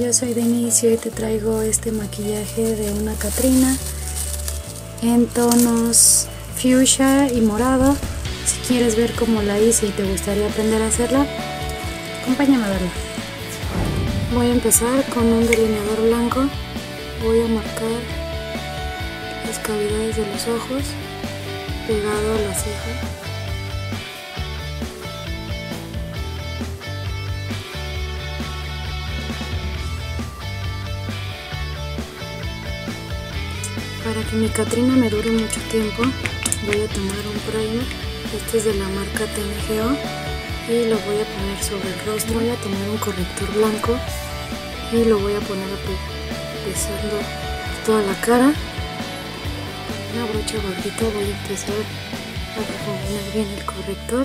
yo soy Denise y hoy te traigo este maquillaje de una Catrina en tonos fuchsia y morado. Si quieres ver cómo la hice y te gustaría aprender a hacerla, acompáñame a verla. Voy a empezar con un delineador blanco. Voy a marcar las cavidades de los ojos pegado a la ceja. Para que mi Catrina me dure mucho tiempo, voy a tomar un primer. Este es de la marca TNGO y lo voy a poner sobre el rostro. Voy a tomar un corrector blanco y lo voy a poner empezando toda la cara. Con una brocha gordita voy a empezar a difuminar bien el corrector.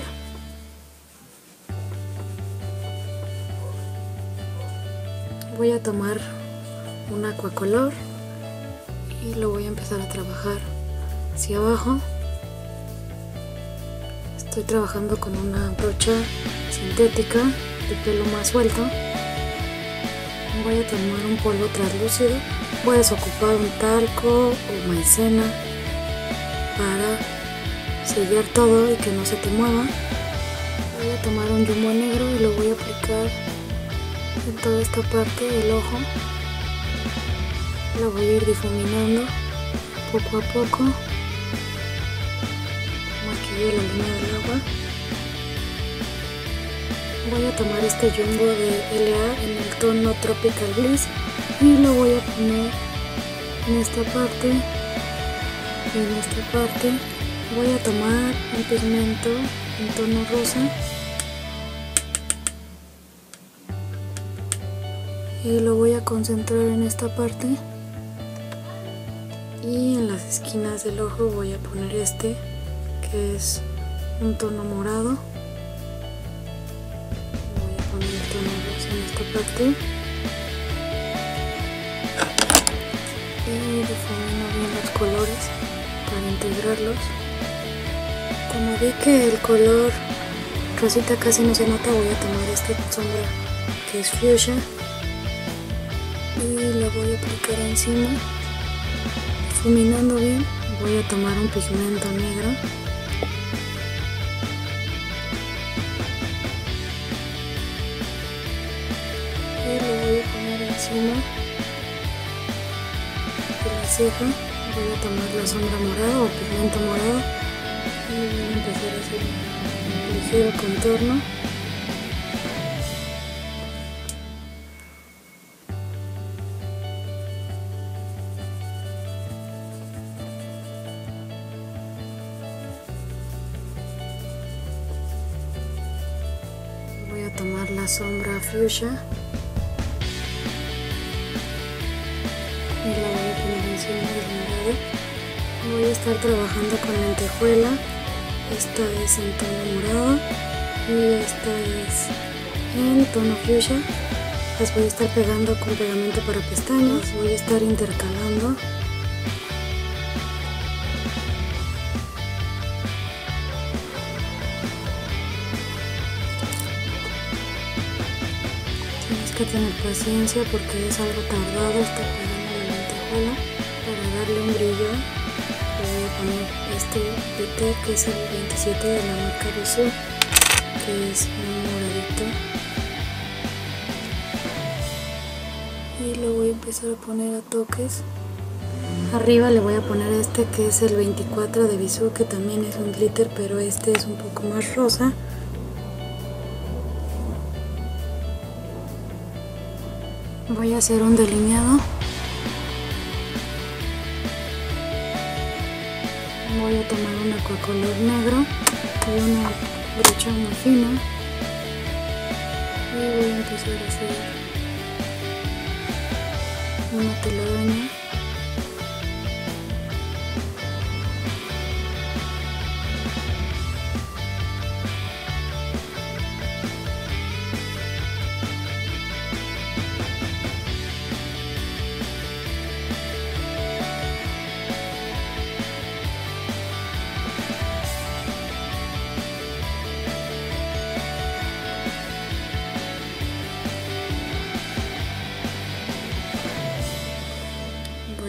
Voy a tomar un Aquacolor y lo voy a empezar a trabajar hacia abajo. Estoy trabajando con una brocha sintética de pelo más suelto. Voy a tomar un polvo translúcido. Puedes ocupar un talco o maicena para sellar todo y que no se te mueva. Voy a tomar un jumbo negro y lo voy a aplicar en toda esta parte del ojo. La voy a ir difuminando poco a poco. Maquillo la línea del agua. Voy a tomar este jumbo de LA en el tono Tropical Bliss y lo voy a poner en esta parte y en esta parte. Voy a tomar un pigmento en tono rosa y lo voy a concentrar en esta parte. Y en las esquinas del ojo voy a poner este, que es un tono morado. Voy a poner el tono rosa en esta parte. Y difumino bien los colores para integrarlos. Como vi que el color rosita casi no se nota, voy a tomar esta sombra que es fuchsia y la voy a aplicar encima. Difuminando bien, voy a tomar un pigmento negro y lo voy a poner encima de la ceja. Voy a tomar la sombra morada o pigmento morado y voy a empezar a hacer un ligero contorno. Voy a tomar la sombra fuchsia y la voy a poner encima del morado. Voy a estar trabajando con lentejuela. Esta es en tono morado y esta es en tono fuchsia. Las voy a estar pegando con pegamento para pestañas. Voy a estar intercalando. Tienes que tener paciencia porque es algo tardado estar pegando la lentejuela. Para darle un brillo le voy a poner este glitter que es el 27 de la marca Bisú, que es un moradito, y lo voy a empezar a poner a toques. Arriba le voy a poner este que es el 24 de Bisú, que también es un glitter, pero este es un poco más rosa. Voy a hacer un delineado. Voy a tomar un Aquacolor negro y una brocha muy fina y voy a empezar a hacer una telaraña.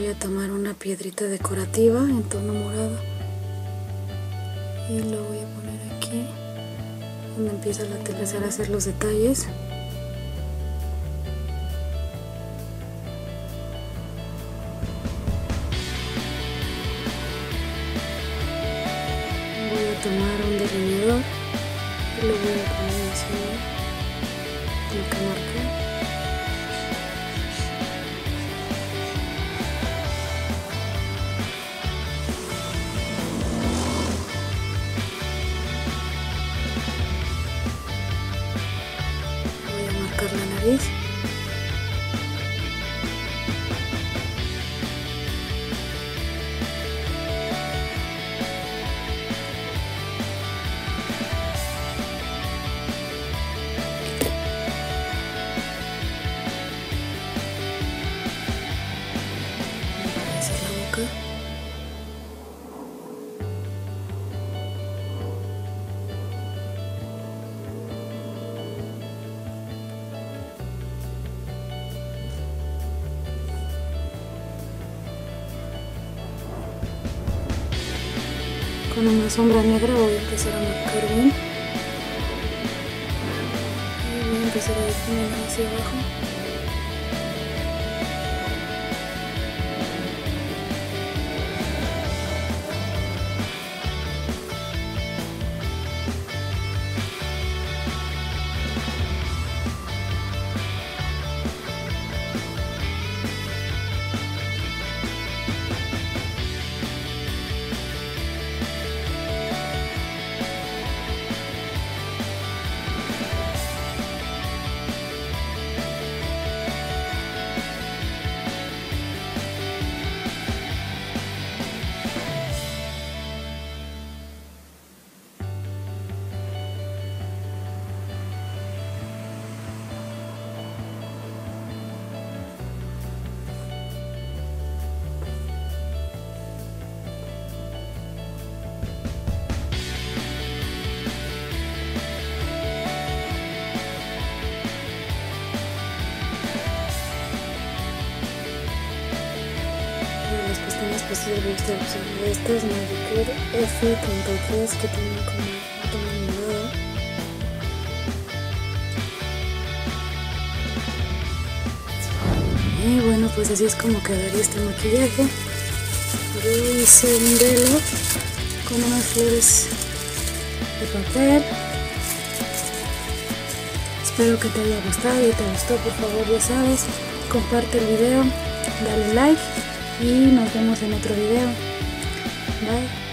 Voy a tomar una piedrita decorativa en tono morado y lo voy a poner aquí donde empieza la telesera a hacer los detalles. Voy a tomar un delineador y lo voy a poner encima de lo que marqué. La nariz. Voy a hacer la boca. Con una sombra negra voy a empezar a marcar bien y voy a empezar a difuminar hacia abajo. Las pestañas postizas voy a estar usando estas Magic F33 que tienen como un tono morado. Y bueno, pues así es como quedaría este maquillaje. Yo hice un velo con unas flores de papel. Espero que te haya gustado y te gustó, por favor ya sabes, comparte el video, dale like y nos vemos en otro video. Bye.